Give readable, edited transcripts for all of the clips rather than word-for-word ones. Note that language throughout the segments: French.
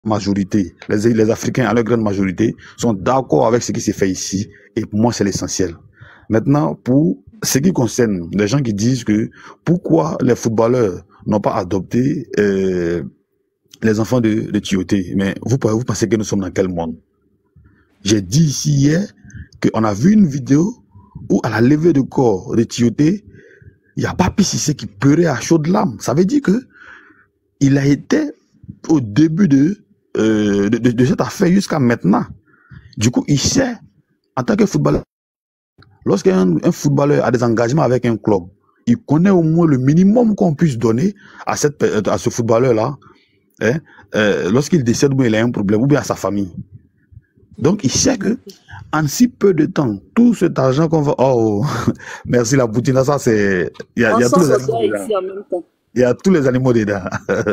majorité, les Africains à leur grande majorité, sont d'accord avec ce qui s'est fait ici. Et pour moi, c'est l'essentiel. Maintenant, pour ce qui concerne les gens qui disent que pourquoi les footballeurs n'ont pas adopté les enfants de Tioté, mais vous pensez que nous sommes dans quel monde? J'ai dit ici hier qu'on a vu une vidéo où à la levée de corps de Tioté, il y a Papi Cissé qui pleurait à chaudes larmes. Ça veut dire que il a été au début de cette affaire jusqu'à maintenant. Du coup, il sait, en tant que footballeur, lorsqu'un footballeur a des engagements avec un club, il connaît au moins le minimum qu'on puisse donner à ce footballeur-là, hein, lorsqu'il décède ou bien il a un problème, ou bien à sa famille. Donc, il sait que en si peu de temps, tout cet argent qu'on va... Oh, merci la poutine, ça c'est... Il y a tous les animaux dedans. Il y a tous les animaux dedans.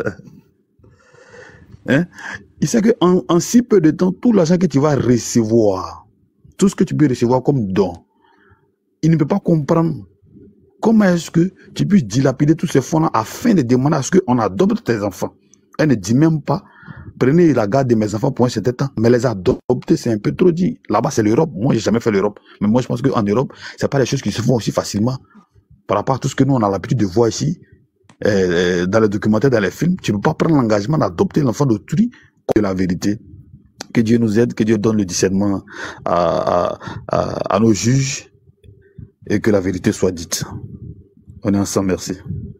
Hein? Il sait qu'en si peu de temps, tout l'argent que tu vas recevoir, tout ce que tu peux recevoir comme don, il ne peut pas comprendre comment est-ce que tu puisses dilapider tous ces fonds-là afin de demander à ce qu'on adopte tes enfants. Elle ne dit même pas, prenez la garde de mes enfants pour un certain temps, mais les adopter, c'est un peu trop dit. Là-bas, c'est l'Europe. Moi, j'ai jamais fait l'Europe. Mais moi, je pense qu'en Europe, c'est pas des choses qui se font aussi facilement. Par rapport à tout ce que nous, on a l'habitude de voir ici, dans les documentaires, dans les films, tu ne peux pas prendre l'engagement d'adopter l'enfant d'autrui. De la vérité. Que Dieu nous aide, que Dieu donne le discernement à nos juges et que la vérité soit dite. On est ensemble, merci.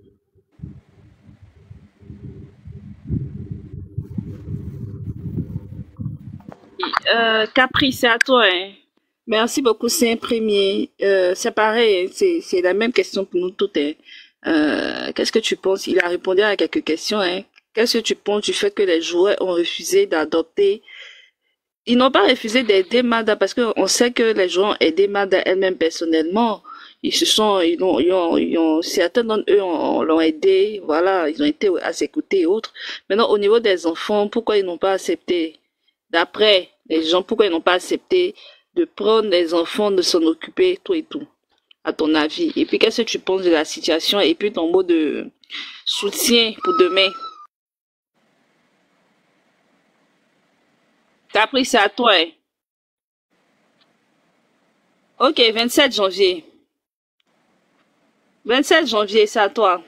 Capri, c'est à toi. Hein. Merci beaucoup, c'est un premier. C'est pareil, c'est la même question pour nous toutes. Hein. Qu'est-ce que tu penses? Il a répondu à quelques questions. Hein. Qu'est-ce que tu penses du fait que les joueurs ont refusé d'adopter? Ils n'ont pas refusé d'aider Mada parce qu'on sait que les joueurs ont aidé Mada elle-même personnellement. Certains d'entre eux l'ont aidé, voilà, ils ont été à ses côtés et autres. Maintenant, au niveau des enfants, pourquoi ils n'ont pas accepté? D'après les gens, pourquoi ils n'ont pas accepté de prendre les enfants, de s'en occuper, tout et tout, à ton avis? Et puis, qu'est-ce que tu penses de la situation? Et puis, ton mot de soutien pour demain? Capri, c'est à toi. Hein? Ok, 27 janvier. 27 janvier, c'est à toi.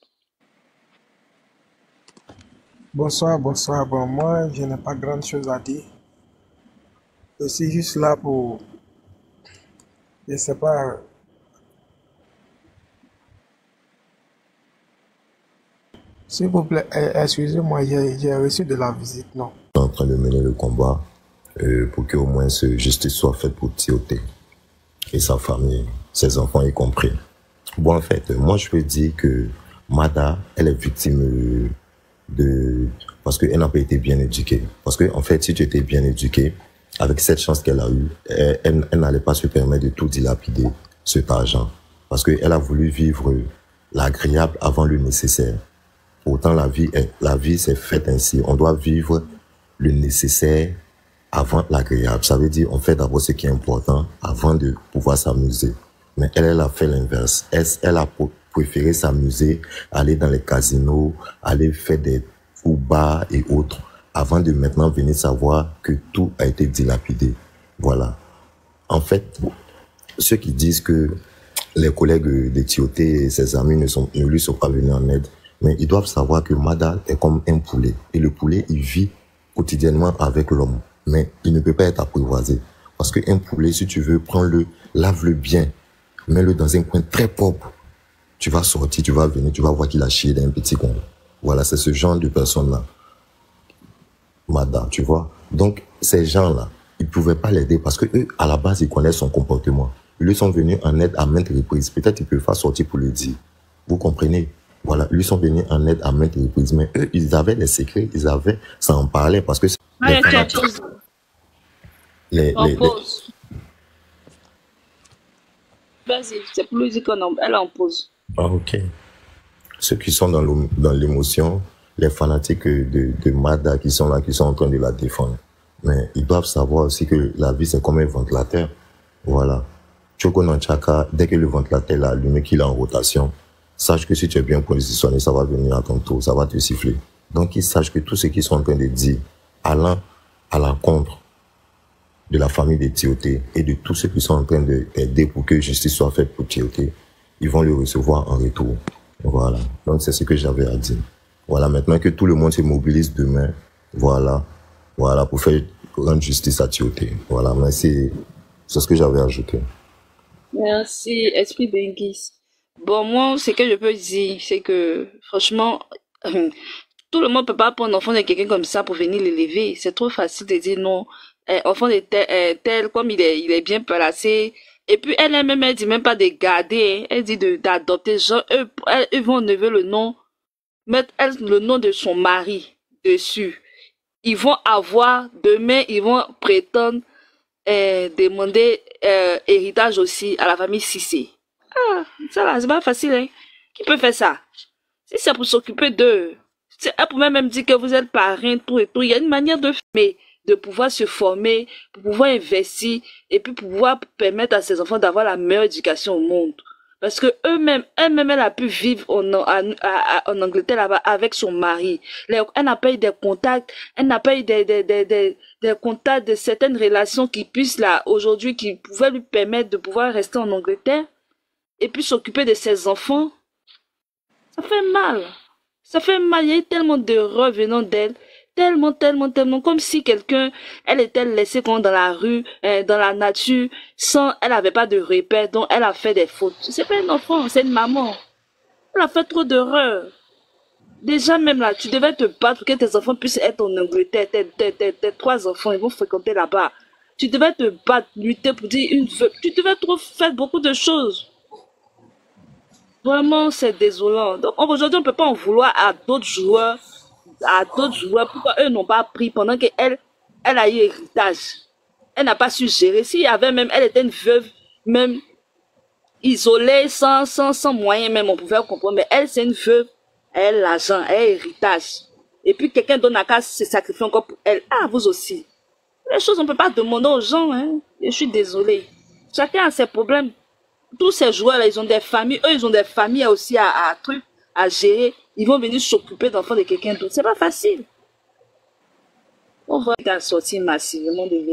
Bonsoir. Bon, moi, je n'ai pas grand chose à dire. Je suis juste là pour, je sais pas, s'il vous plaît, excusez-moi, j'ai reçu de la visite, non? En train de mener le combat pour qu'au moins ce justice soit faite pour Tioté et sa famille, ses enfants y compris. Bon, en fait, moi je peux dire que Mada, elle est victime parce qu'elle n'a pas été bien éduquée. Parce que en fait, si tu étais bien éduquée, avec cette chance qu'elle a eue, elle n'allait pas se permettre de tout dilapider cet argent. Parce qu'elle a voulu vivre l'agréable avant le nécessaire. Pourtant, la vie c'est faite ainsi. On doit vivre le nécessaire avant l'agréable. Ça veut dire on fait d'abord ce qui est important avant de pouvoir s'amuser. Mais elle a fait l'inverse. Elle a préféré s'amuser, aller dans les casinos, aller faire des fous bars et autres, avant de maintenant venir savoir que tout a été dilapidé. Voilà. En fait, ceux qui disent que les collègues de Tioté et ses amis ne lui sont pas venus en aide, mais ils doivent savoir que Mada est comme un poulet. Et le poulet, il vit quotidiennement avec l'homme. Mais il ne peut pas être apprivoisé. Parce qu'un poulet, si tu veux, prends-le, lave-le bien, mets-le dans un coin très propre. Tu vas sortir, tu vas venir, tu vas voir qu'il a chié dans un petit coin. Voilà, c'est ce genre de personne-là. Mada, tu vois. Donc, ces gens-là, ils ne pouvaient pas l'aider parce que eux, à la base, ils connaissent son comportement. Ils lui sont venus en aide à maintes reprises. Peut-être qu'ils ne peuvent pas sortir pour le dire. Vous comprenez? Voilà, ils sont venus en aide à maintes reprises. Mais eux, ils avaient les secrets, ça en parlait parce que... Pause. Vas-y, c'est pour lui dire qu'elle en pause. Ah, ok. Ceux qui sont dans l'émotion, les fanatiques de Mada qui sont là, qui sont en train de la défendre. Mais ils doivent savoir aussi que la vie, c'est comme un ventilateur. Voilà. Choko Nanchaka, dès que le ventilateur est allumé, qu'il est en rotation, sache que si tu es bien positionné, ça va venir à ton tour, ça va te siffler. Donc, ils sachent que tout ce qu'ils sont en train de dire, allant à l'encontre de la famille de Tioté et de tous ceux qui sont en train d'aider pour que justice soit faite pour Tioté, ils vont le recevoir en retour. Voilà. Donc, c'est ce que j'avais à dire. Voilà. Maintenant que tout le monde se mobilise demain, voilà, pour faire rendre justice à Tioté. Voilà. Mais c'est ce que j'avais ajouté. Merci, Esprit Benguis. Bon, moi, ce que je peux dire, c'est que, franchement, tout le monde peut pas prendre l'enfant de quelqu'un comme ça pour venir l'élever. C'est trop facile de dire non. Enfant de tel, comme il est bien placé. Et puis, elle-même, elle dit même pas de garder, hein. Elle dit d'adopter. Genre, eux vont enlever le nom, mettre le nom de son mari dessus. Ils vont avoir, demain, ils vont prétendre demander héritage aussi à la famille Cissé. Ah, ça là, c'est pas facile, hein. Qui peut faire ça? Si c'est pour s'occuper d'eux, elle pourrait même dire que vous êtes parrain, tout et tout. Il y a une manière de faire, de pouvoir se former, pour pouvoir investir, et puis pouvoir permettre à ses enfants d'avoir la meilleure éducation au monde. Parce que elle-même, elle a pu vivre en Angleterre là-bas avec son mari. Elle n'a pas eu des contacts, elle n'a pas eu des contacts de certaines relations qui puissent là, aujourd'hui, qui pouvaient lui permettre de pouvoir rester en Angleterre, et puis s'occuper de ses enfants. Ça fait mal. Ça fait mal. Il y a eu tellement d'erreurs venant d'elle. Tellement, comme si elle était laissée dans la rue, dans la nature, elle n'avait pas de repère, donc elle a fait des fautes. C'est pas un enfant, c'est une maman. Elle a fait trop d'erreurs. Déjà, même là, tu devais te battre pour que tes enfants puissent être en Angleterre. Tes 3 enfants, ils vont fréquenter là-bas. Tu devais te battre, lutter pour dire tu devais trop faire beaucoup de choses. Vraiment, c'est désolant. Donc, aujourd'hui, on ne peut pas en vouloir à d'autres joueurs, pourquoi eux n'ont pas pris pendant qu'elle a eu héritage. Elle n'a pas su gérer. S'il y avait même, elle était une veuve, même isolée, sans moyens même, on pouvait comprendre. Mais elle, c'est une veuve, elle a l'argent, elle a héritage. Et puis, quelqu'un donne à casa se sacrifier encore pour elle. Ah, vous aussi. Les choses, on ne peut pas demander aux gens, hein. Je suis désolée. Chacun a ses problèmes. Tous ces joueurs-là, ils ont des familles. Eux, ils ont des familles aussi à gérer. Ils vont venir s'occuper d'enfants de quelqu'un d'autre. C'est pas facile. On va sortir massivement de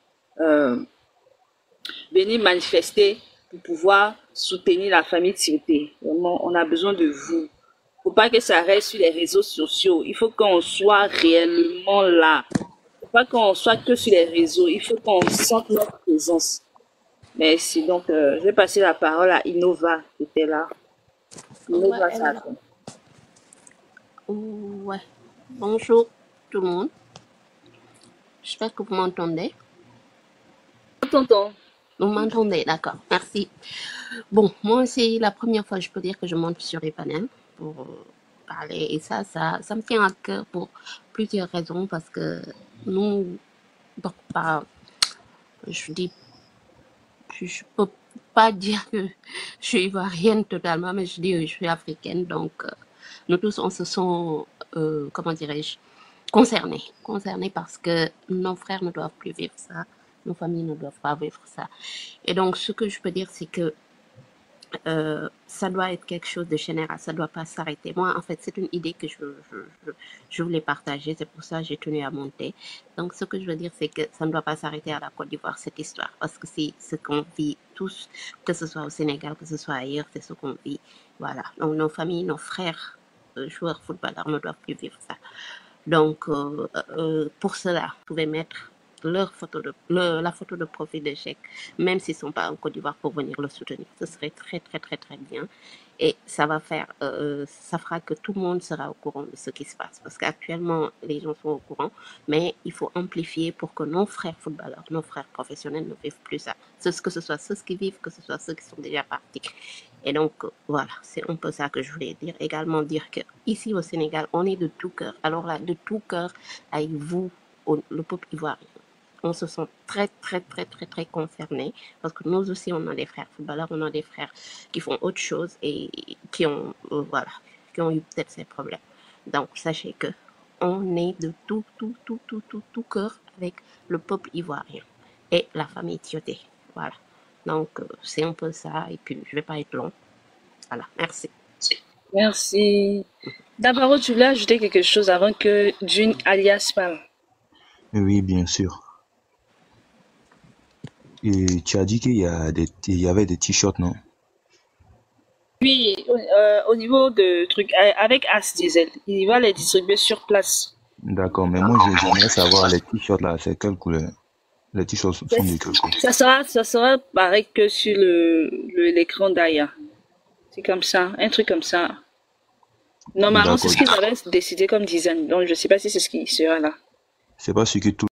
venir manifester pour pouvoir soutenir la famille Tioté. Vraiment, on a besoin de vous. Faut pas que ça reste sur les réseaux sociaux. Il faut qu'on soit réellement là. Faut pas qu'on soit que sur les réseaux. Il faut qu'on sente notre présence. Merci. Donc, je vais passer la parole à Innova qui était là. Innova, Ouais, ça. ouais. Bonjour tout le monde. J'espère que vous m'entendez. Tonton. Vous m'entendez, d'accord. Merci. Bon, moi, c'est la première fois, je peux dire, que je monte sur les panels pour parler. Et ça me tient à cœur pour plusieurs raisons. Parce que nous, bon, je peux pas dire que je suis ivoirienne totalement, mais je dis que je suis africaine. Donc, nous tous, on se sent, comment dirais-je, concernés parce que nos frères ne doivent plus vivre ça, nos familles ne doivent pas vivre ça. Et donc, ce que je peux dire, c'est que ça doit être quelque chose de général, ça doit pas s'arrêter. Moi, en fait, c'est une idée que je voulais partager, c'est pour ça que j'ai tenu à monter. Donc, ce que je veux dire, c'est que ça ne doit pas s'arrêter à la Côte d'Ivoire, cette histoire, parce que c'est ce qu'on vit tous, que ce soit au Sénégal, que ce soit ailleurs, c'est ce qu'on vit. Voilà. Donc, nos familles, nos frères, joueurs footballeurs ne doivent plus vivre ça. Donc, pour cela, vous pouvez mettre la photo de profil de chèque, même s'ils ne sont pas en Côte d'Ivoire, pour venir le soutenir. Ce serait très, très, très, très bien. Et ça va ça fera que tout le monde sera au courant de ce qui se passe. Parce qu'actuellement, les gens sont au courant, mais il faut amplifier pour que nos frères footballeurs, nos frères professionnels ne vivent plus ça. Que ce soit ceux qui vivent, que ce soit ceux qui sont déjà partis. Et donc, voilà, c'est un peu ça que je voulais dire. Également dire que ici au Sénégal, on est de tout cœur. Alors là, de tout cœur, avec vous, le peuple ivoirien. On se sent très, très, très, très, très concernés parce que nous aussi, on a des frères footballeurs, on a des frères qui font autre chose et qui ont eu peut-être ces problèmes. Donc, sachez que on est de tout cœur avec le peuple ivoirien et la famille Tioté. Voilà. Donc, c'est un peu ça et puis je vais pas être long. Voilà, merci. Merci. D'abord, tu voulais ajouter quelque chose avant que June alias parle. Oui, bien sûr. Et tu as dit il y avait des t-shirts, non? Oui, au niveau de trucs, avec As Diesel, il va les distribuer sur place. D'accord, mais moi j'aimerais savoir les t-shirts là, c'est quelle couleur? Les t-shirts sont de quelle couleur? Ça sera pareil que sur l'écran d'Aya. C'est comme ça, un truc comme ça. Normalement, c'est D'accord. ce qu'ils avaient décidé comme design. Donc, je sais pas si c'est ce qui sera là. C'est pas ce que tout